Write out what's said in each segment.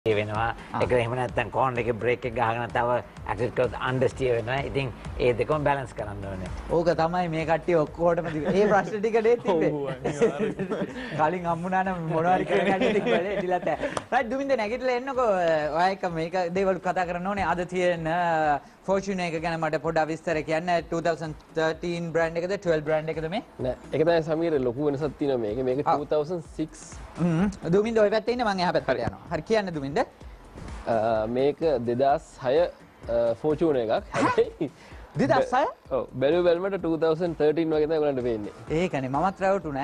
වෙනවා ඒක එහෙම නැත්නම් කෝන් එකේ බ්‍රේක් එක ගහගෙන තව ඇක්සිලරේටර් කරොත් අන්ඩර්ස්ටියර් වෙනවා. ඉතින් ඒ දෙකම බැලන්ස් කරන්න ඕනේ. ඕක තමයි මේ කට්ටිය ඔක්කොටම ඒ ප්‍රශ්න ටික දෙත් තිබ්බේ. කලින් හම්බුණා නම් මොනවා හරි කරගන්න තිබ්බලේ ඉතිලත්. රයිට් දුමින්ද නැගිටලා එන්නකෝ. ඔයා එක මේක දේවල් කතා කරන්න ඕනේ. අද තියෙන Fortune එක ගැන මට පොඩ්ඩක් විස්තර කියන්න. 2013 බ්‍රෑන්ඩ් එකද 12 බ්‍රෑන්ඩ් එකද මේ? නෑ ඒක තමයි සමීර ලොකු වෙනසක් තියෙනවා මේක. මේක 2006 දුමින්ද ඔය පැත්තේ ඉන්න මම එහා පැත්තට යනවා. හරි කියන්න දුමින්ද. මේක 2006 Fortune එකක්. හැබැයි 2006? ඔව් බැලුවමට 2013 වගේ තමයි ඔයගලන්ට පේන්නේ. ඒකනේ මමත් රැවටුණා.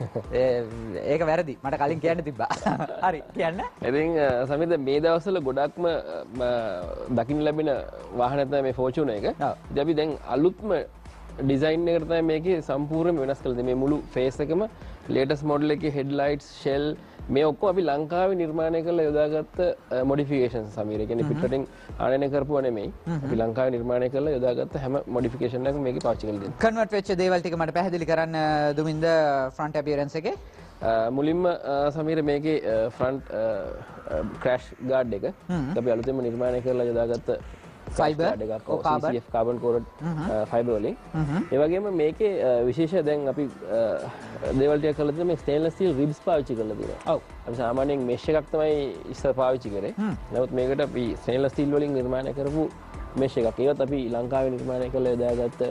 ඒක වැරදි. මට කලින් කියන්න තිබ්බා. හරි කියන්න. ඉතින් සමීර මේ දවස්වල ගොඩක්ම දකින්න ලැබෙන වාහනයක් තමයි මේ Fortune එක. ඉතින් අපි දැන් අලුත්ම ඩිසයින් එකට තමයි මේකේ සම්පූර්ණයෙන්ම වෙනස් කළේ. මේ මුළු ෆේස් එකම ලේටස්ට් මොඩල් එකේ හෙඩ්ලයිට්ස්, ෂෙල් මේ ඔක්කොම අපි ලංකාවේ නිර්මාණය කරලා යොදාගත්ත මොඩිෆිකේෂන්ස් සමීර. ඒ කියන්නේ පිටරටින් ආනයනය කරපුවා නෙමෙයි. අපි ලංකාවේ නිර්මාණය කරලා යොදාගත්ත හැම මොඩිෆිකේෂන් එකක්ම මේකේ පාවිච්චි කරලා දෙනවා. කන්වර්ට් වෙච්ච දේවල් ටික මට පැහැදිලි කරන්න දුමින්ද ෆ්‍රන්ට් අපියරන්ස් එකේ. මුලින්ම සමීර මේකේ ෆ්‍රන්ට් ක්‍රෑෂ් ගාඩ් එක අපි අලුතෙන්ම නිර්මාණය කරලා යොදාගත්ත fibre CCF carbon cored fibre වලින්. ඒ වගේම මේකේ විශේෂ දැන් අපි දේවල් ටික කරලා තියෙනවා මේ ස්ටේන්ලස් ස්ටීල් රිබ්ස් පාවිච්චි කරලා තියෙනවා. ඔව්. අපි සාමාන්‍යයෙන් මෙෂ් එකක් තමයි ඉස්සර පාවිච්චි කරේ. නමුත් මේකට අපි ස්ටේන්ලස් ස්ටීල් වලින් නිර්මාණය කරපු මෙෂ් එකක්. ඒවත් අපි ලංකාවේ නිර්මාණය කරලා යොදාගත්ත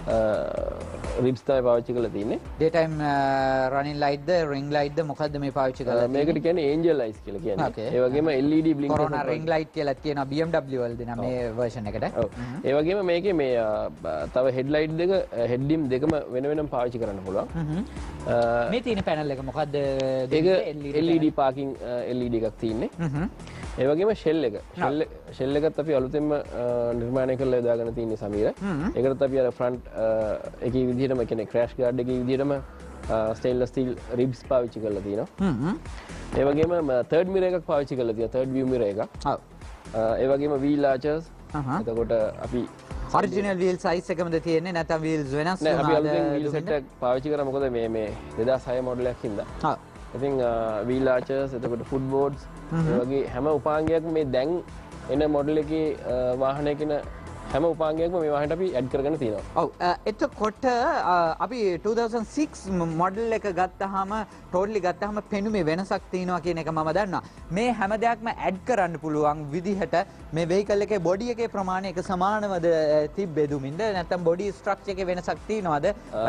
රිබ්ස් තමයි පාවිච්චි කරලා තියෙන්නේ. ඩේ ටයිම් රනින් ලයිට්ද රින්ග් ලයිට්ද මොකද්ද මේ පාවිච්චි කරලා තියෙන්නේ? මේකට කියන්නේ ඒන්ජල් ලයිට්ස් කියලා කියන්නේ. ඒ වගේම LED blinkers. Corona ring light කියලා කියනවා BMW වල දෙන මේ version එකට. ඔව්. ඒ වගේම මේකේ මේ තව හෙඩ්ලයිට් දෙක හෙඩ් ඩිම් දෙකම වෙන වෙනම පාවිච්චි කරන්න පුළුවන්. මේ තියෙන පැනල් එක මොකද්ද? ඒක LED පාකින් LED එකක් තියෙන්නේ. ඒ වගේම ෂෙල් එක. ෂෙල් එකත් අපි අලුතෙන්ම නිර්මාණය කරලා යොදාගෙන තියෙන්නේ සමීර. ඒකටත් අපි අර ෆ්‍රන්ට් එකේ විදිහටම කියන්නේ ක්‍රෑෂ් ගාඩ් එකේ විදිහටම ස්ටේන්ලස් ස්ටීල් රිබ්ස් පාවිච්චි කරලා තියෙනවා. ඒ වගේම තර්ඩ් මිරර් එකක් පාවිච්චි කරලා තියෙනවා. තර්ඩ් view මිරර් එකක්. ඔව්. ඒ වගේම වීල් ආචර්ස්. එතකොට අපි ඔරිජිනල් වීල් සයිස් එකමද තියෙන්නේ නැත්නම් වීල්ස් වෙනස් නෑ අපි අලුතෙන් වීල් සෙට් එකක් පාවිච්චි කරා මොකද මේ 2006 මොඩල් එකක් හින්දා. ඔව්. ඉතින් වීල් ආචර්ස් එතකොට ෆුට් බෝඩ්ස් ඒ වගේ හැම උපාංගයක්ම මේ දැන් එන මොඩල් එකේ වාහනයකින හැම උපාංගයක්ම මේ වාහනේට අපි ඇඩ් කරගෙන තියෙනවා. ඔව්. එතකොට අපි 2006 මොඩල් එක ගත්තාම ටෝටලි ගත්තාම පෙනුමේ වෙනසක් තියෙනවා කියන එක මම දන්නවා. මේ හැම දෙයක්ම ඇඩ් කරන්න පුළුවන් විදිහට මේ වෙහිකල් එකේ බොඩි එකේ ප්‍රමාණය එක සමානවද තිබ්බේ දුමින්ද නැත්නම් බොඩි ස්ට්‍රක්චර් එකේ වෙනසක් තියෙනවද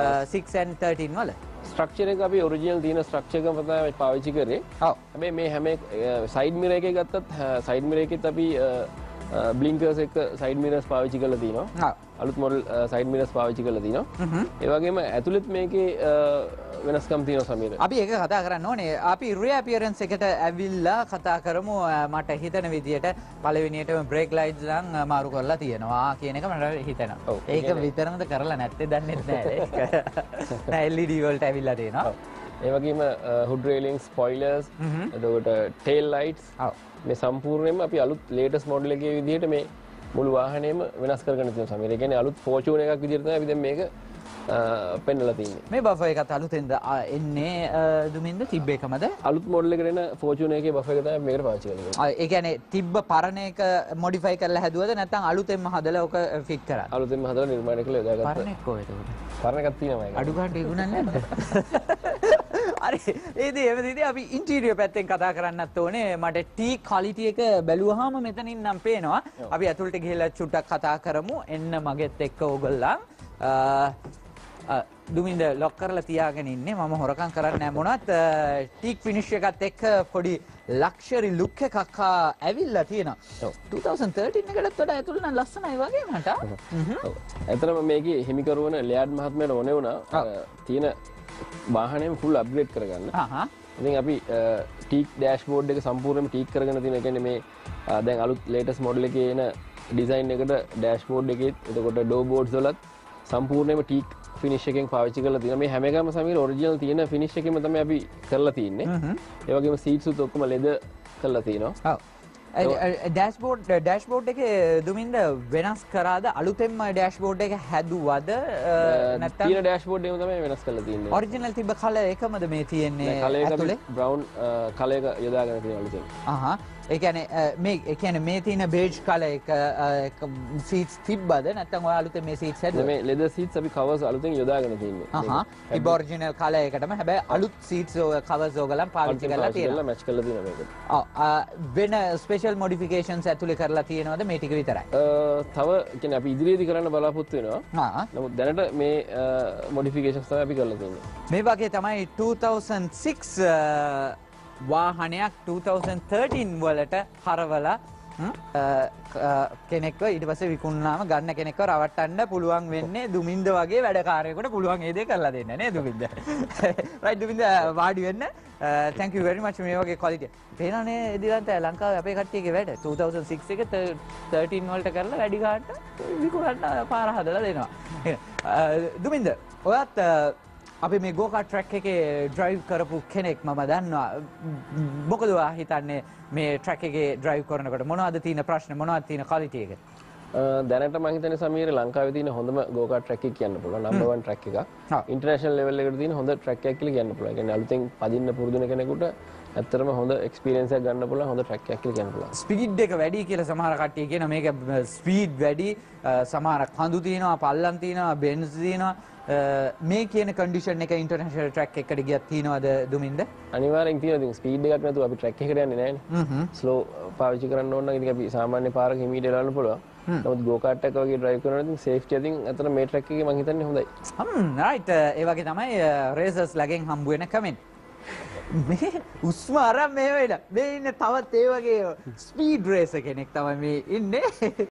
6 and 13 වල? ස්ට්‍රක්චර් එක අපි ඔරිජිනල් තියෙන ස්ට්‍රක්චර් එකම තමයි පාවිච්චි කරේ. ඔව්. හැබැයි මේ හැම සයිඩ් මිරර් එකේ ගත්තත් සයිඩ් මිරර් එකෙත් අපි බ්ලින්කර්ස් එක සයිඩ් මිරර්ස් පාවිච්චි කරලා තිනවා. අලුත් මොඩල් සයිඩ් මිරර්ස් පාවිච්චි කරලා තිනවා. ඒ වගේම ඇතුළෙත් මේකේ වෙනස්කම් තියෙනවා සමීර. අපි ඒක කතා කරන්න ඕනේ. අපි රියර් අපියරන්ස් එකට ඇවිල්ලා කතා කරමු. මට හිතෙන විදියට පළවෙනියටම බ්‍රේක් ලයිට්ස් නම් මාරු කරලා තියෙනවා කියන එක මට හිතෙනවා. ඒක විතරමද කරලා නැත්තේ දන්නේ නැහැ. නෑ LED වලට ඇවිල්ලා තියෙනවා. ඒ වගේම හුඩ් රේලින්ග්ස්, ස්පොයිලර්ස්, එතකොට ටේල් ලයිට්ස් මේ සම්පූර්ණයෙන්ම අපි අලුත් ලේටස්ට් මොඩල් එකේ විදිහට මේ මුළු වාහනේම වෙනස් කරගෙන තියෙනවා සමීර. ඒ කියන්නේ අලුත් Fortune එකක් විදිහට තමයි අපි දැන් මේක පෙන්නලා තියෙන්නේ. මේ බෆර් එකත් අලුතෙන්ද එන්නේ දුමින්ද තිබ්බ එකමද? අලුත් මොඩල් එකට එන Fortune එකේ බෆර් එක තමයි මේකට පාවිච්චි කරන්නේ. ඒ කියන්නේ තිබ්බ පරණ එක මොඩිෆයි කරලා හැදුවද නැත්නම් අලුතෙන්ම හදලා ඔක ෆිට කරා? අලුතෙන්ම හදලා නිර්මාණය කරලා යොදාගත්තා. පරණ එක කොහෙද උඩ? පරණ එකක් තියෙනවා මේක. අඩු ගන්න ඉගුණන්නේ නැද්ද? හරි ඒදී එමෙදිදී අපි ඉන්ටීරියර් පැත්තෙන් කතා කරන්නත් ඕනේ. මට ටී ක්වොලිටි එක බැලුවාම මෙතනින් නම් පේනවා. අපි ඇතුළට ගිහලා චුට්ටක් කතා කරමු. එන්න මගෙත් එක්ක ඕගොල්ලන්. දුමින්ද ලොක් කරලා තියාගෙන ඉන්නේ. මම හොරකම් කරන්නේ නැහැ මොනවත්. ටීක් ෆිනිෂ් එකත් එක්ක පොඩි ලක්ෂරි ලුක් එකක් ඇවිල්ලා තියෙනවා. 2013 එකටත් වඩා ඇතුළ නම් ලස්සනයි වගේ මට. ඔව්. ඇත්තටම මේකේ හිමිකරුවන ලියාඩ් මහත්මයාට ඕනේ වුණා තියෙන වාහනයම ෆුල් අප්ග්‍රේඩ් කරගන්න. ඉතින් අපි ටීක් ඩෑෂ්බෝඩ් එක සම්පූර්ණයෙන්ම ටීක් කරගෙන තියෙන. ඒ කියන්නේ මේ දැන් අලුත් ලේටස්ට් මොඩල් එකේ එන ඩිසයින් එකට ඩෑෂ්බෝඩ් එකෙත් එතකොට ඩෝ බෝඩ්ස් වලත් සම්පූර්ණයෙන්ම ටීක් ෆිනිෂ් එකෙන් පාවිච්චි කරලා තියෙනවා. මේ හැම එකම සමීර ඔරිජිනල් තියෙන ෆිනිෂ් එකෙම තමයි අපි කරලා තියෙන්නේ. ඒ වගේම සීට්ස් උත් ඔක්කොම ලෙදර් කරලා තියෙනවා. ඔව්. ඩෑෂ්බෝඩ් එකේ දුමින්ද වෙනස් කරාද අලුතෙන්ම ඩෑෂ්බෝඩ් එක හැදුවද නැත්නම් තියෙන ඩෑෂ්බෝඩ් එකම තමයි වෙනස් කරලා තියෙන්නේ. ඔරිජිනල් තිබ්බ කලර් එකමද මේ තියෙන්නේ ඇතුලේ? බ්‍රවුන් කලර් එක යොදාගෙන තියෙනවා අලුතෙන්. ඒ කියන්නේ මේ තියෙන බේජ් කලර් එක සීට්ස් තිබ්බද නැත්නම් ඔය අලුතෙන් මේ සීට්ස් හැදුවා? මේ ලෙදර් සීට්ස් අපි කවර්ස් අලුතෙන් යොදාගෙන තියෙන්නේ. තිබ්බ ඔරිජිනල් කලර් එකටම හැබැයි අලුත් සීට්ස් කවර්ස් ඕගලන් පාවිච්චි කරලා තියෙනවා. මැච් කරලා තියෙනවා මේකට. වෙන ස්පෙෂල් මොඩිෆිකේෂන්ස් ඇතුලේ කරලා තියෙනවද මේ ටික විතරයි? තව කියන්නේ අපි ඉදිරියේදී කරන්න බලාපොරොත්තු වෙනවා. නමුත් දැනට මේ මොඩිෆිකේෂන්ස් තමයි අපි කරලා තියෙන්නේ. මේ වගේ තමයි 2006 වාහනයක් 2013 වලට හරවලා කෙනෙක්ව ඊට පස්සේ විකුණනාම ගන්න කෙනෙක්ව රවට්ටන්න පුළුවන් වෙන්නේ දුමින්ද වගේ වැඩකාරයෙකුට පුළුවන් ඒ දේ කරලා දෙන්න නේ දුමින්ද. රයිට් දුමින්ද වාඩි වෙන්න. thank you very much මේ වගේ quality. පේනනේ එදිරන්ත ලංකාවේ අපේ කට්ටියගේ වැඩ 2006 එක 13 වලට කරලා වැඩි ගන්නට විකුණන්න පාර හදලා දෙනවා. දුමින්ද ඔයත් අපි මේ ගෝකාට් ට්‍රැක් එකේ ඩ්‍රයිව් කරපු කෙනෙක් මම දන්නවා. මොකද ඔයා හිතන්නේ මේ ට්‍රැක් එකේ ඩ්‍රයිව් කරනකොට මොනවද තියෙන ප්‍රශ්න මොනවද තියෙන ක්වලිටි එක? දැනට මම හිතන්නේ සමීර ලංකාවේ තියෙන හොඳම ගෝකාට් ට්‍රැක් එක කියන්න පුළුවන්. නම්බර් 1 ට්‍රැක් එක. ඉන්ටර්නැෂනල් ලෙවල් එකට තියෙන හොඳ ට්‍රැක් එකක් කියලා කියන්න පුළුවන්. ඒ කියන්නේ අලුතෙන් පදින්න පුරුදු වෙන කෙනෙකුට ඇත්තටම හොඳ එක්ස්පීරියන්ස් එකක් ගන්න පුළුවන් හොඳ ට්‍රැක් එකක් කියලා කියන්න පුළුවන්. ස්පීඩ් එක වැඩි කියලා සමහර කට්ටිය කියන මේක ස්පීඩ් වැඩි සමහර කඳු තියෙනවා පල්ලම් තියෙනවා බෙන්ස් තියෙනවා මේ කියන කන්ඩිෂන් එක ඉන්ටර්නැෂනල් ට්‍රැක් එකකට ගියත් තියෙනවද දුමින්ද? අනිවාර්යෙන් තියෙනවා. ඉතින් ස්පීඩ් එකක් නැතුව අපි ට්‍රැක් එකකට යන්නේ නැහැනේ. ස්ලෝ පාවිච්චි කරන්න ඕන නම් ඉතින් අපි සාමාන්‍ය පාරක හිමීට යන්න පුළුවන්. නමුත් ගෝකාට් එක වගේ ඩ්‍රයිව් කරනවා ඉතින් සේෆ්ටි අතින් අතන මේ ට්‍රැක් එකේ මම හිතන්නේ හොඳයි. රයිට් ඒ වගේ තමයි රේසර්ස් ලගෙන් හම්බ වෙන කමෙන්ට්. මේ උස්ම අරන් මේ වෙලා මේ ඉන්නේ තවත් ඒ වගේ ස්පීඩ් රේසර් කෙනෙක් තමයි මේ ඉන්නේ.